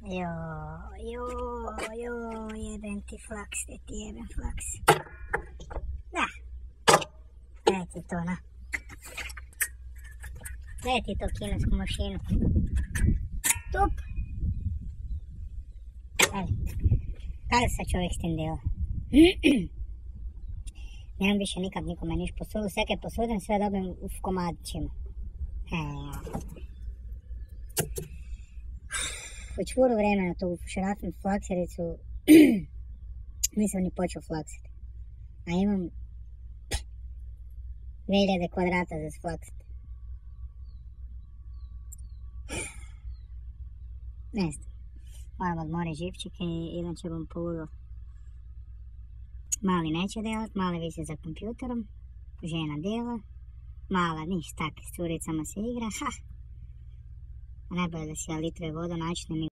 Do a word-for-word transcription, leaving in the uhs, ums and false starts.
Jo, jo, jo, jebem ti flaks, te ti jebem flaks. Da. Daj ti to, na. Daj ti to kinesku mašinu. Tup. Ali, kada se čovjek s tim dela? Nemam više nikad nikome niš posudu, sve kad posudem, sve dobim u komadićima. Već furu vremena tu šarafim flaksericu, nisam ni počeo flaksiti. A imam dvije hiljade kvadrata za sflaksiti. Ne znam, moram odmoriti živčike i inače bom poludo. Mali neće delat, mali visi za kompjuterom, žena dela, mala niš, tak, s curicama se igra, ha. Najbolje da si ja litre voda načne mi